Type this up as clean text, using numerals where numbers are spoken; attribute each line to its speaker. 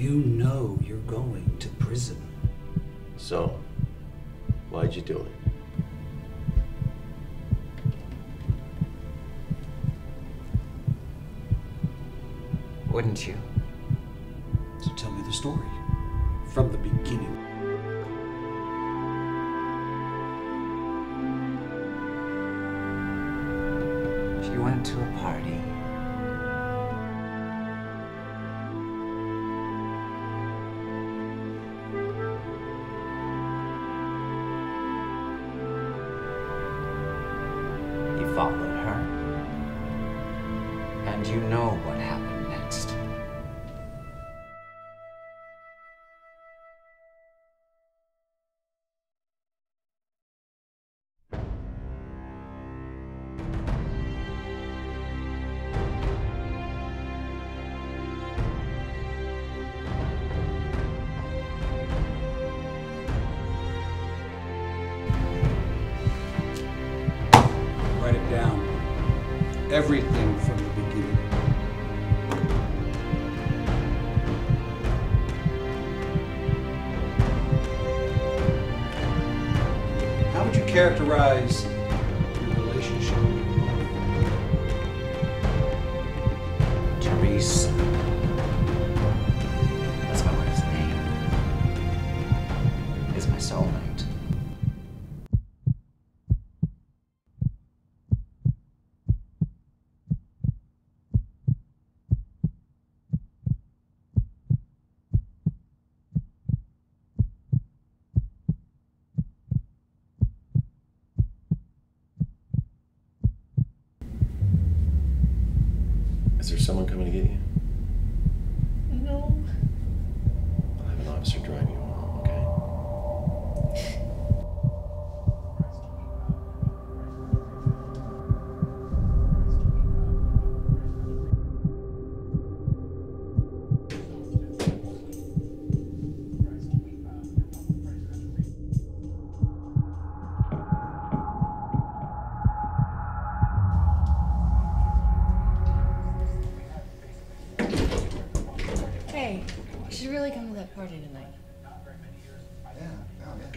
Speaker 1: You know you're going to prison.
Speaker 2: So, why'd you do it?
Speaker 3: Wouldn't you?
Speaker 1: So tell me the story. From the beginning.
Speaker 3: She went to a party. He followed her. And you know what happened next.
Speaker 1: Write it down. Everything from the beginning. How would you characterize your relationship with your mother?
Speaker 3: Teresa. That's my wife's name. Is my soulmate.
Speaker 2: Is there someone coming to get you?
Speaker 4: No.
Speaker 2: I'll have an officer drive you home, okay?
Speaker 4: Hey, you should really come to that party tonight.
Speaker 5: Yeah, oh, yeah.